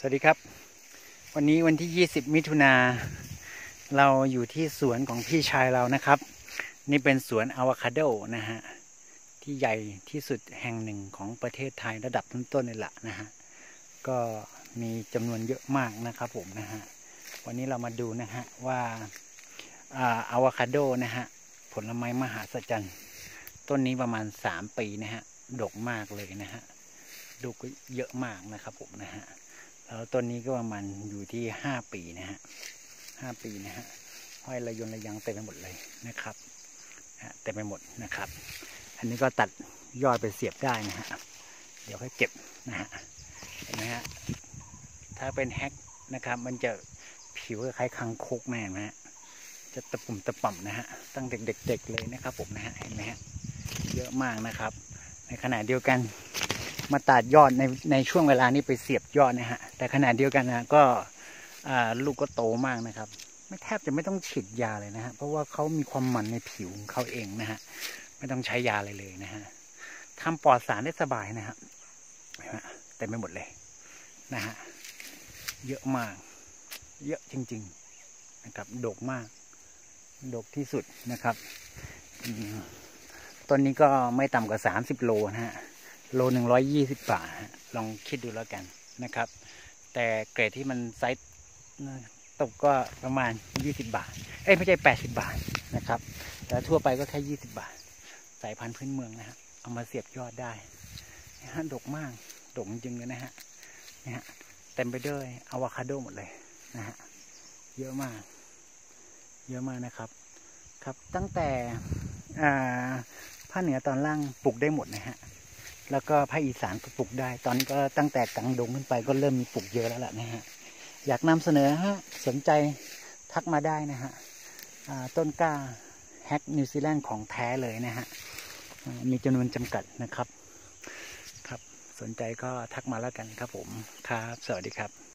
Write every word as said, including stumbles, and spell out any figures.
สวัสดีครับวันนี้วันที่ยี่สิบมิถุนาเราอยู่ที่สวนของพี่ชายเรานะครับนี่เป็นสวนอะโวคาโดนะฮะที่ใหญ่ที่สุดแห่งหนึ่งของประเทศไทยระดับต้นๆเลยล่ะนะฮะก็มีจำนวนเยอะมากนะครับผมนะฮะวันนี้เรามาดูนะฮะว่าอะโวคาโดนะฮะผลไม้มหาศาลต้นนี้ประมาณสามปีนะฮะดกมากเลยนะฮะดูก็เยอะมากนะครับผมนะฮะแล้วต้นนี้ก็ประมาณอยู่ที่ห้าปีนะฮะห้าปีนะฮะห้อยระยนระยังเต็มไปหมดเลยนะครับเต็มไปหมดนะครับอันนี้ก็ตัดยอดไปเสียบได้นะฮะเดี๋ยวค่อยเก็บนะฮะเห็นไหมฮะถ้าเป็นแฮกนะครับมันจะผิวคล้ายคังคกแม่นะฮะจะตะปุ่มตะป่ำนะฮะตั้งเด็กๆเลยนะครับผมนะฮะเห็นไหมฮะเยอะมากนะครับในขณะเดียวกันมาตัดยอดในในช่วงเวลานี้ไปเสียบยอดนะฮะแต่ขณะเดียวกันนะก็ลูกก็โตมากนะครับไม่แทบจะไม่ต้องฉีดยาเลยนะฮะเพราะว่าเขามีความมันในผิวของเขาเองนะฮะไม่ต้องใช้ยาอะไรเลยนะฮะทำปลอดสารได้สบายนะฮะเต็มไปหมดเลยนะฮะเยอะมากเยอะจริงๆนะครับดกมากดกที่สุดนะครับต้นนี้ก็ไม่ต่ำกว่าสามสิบโลนะฮะโลหนึ่งร้อยยี่สิบบาทลองคิดดูแล้วกันนะครับแต่เกรดที่มันไซส์ตกก็ประมาณยี่สิบบาทเอ้ยไม่ใช่แปดสิบบาทนะครับแต่ทั่วไปก็แค่ยี่สิบบาทสายพันธุ์พื้นเมืองนะฮะเอามาเสียบยอดได้นะฮะดกมากดกจริงเลยนะฮะนะฮะเต็มไปด้วยอะโวคาโดหมดเลยนะฮะเยอะมากเยอะมากนะครับครับตั้งแต่ภาคเหนือตอนล่างปลูกได้หมดนะฮะแล้วก็ภาคอีสานก็ปลูกได้ตอนนี้ก็ตั้งแต่กลางดงขึ้นไปก็เริ่มมีปลูกเยอะแล้วล่ะนะฮะอยากนำเสนอฮะสนใจทักมาได้นะฮะต้นกล้าแฮกนิวซีแลนด์ของแท้เลยนะฮะมีจำนวนจำกัดนะครับครับสนใจก็ทักมาแล้วกันครับผมครับสวัสดีครับ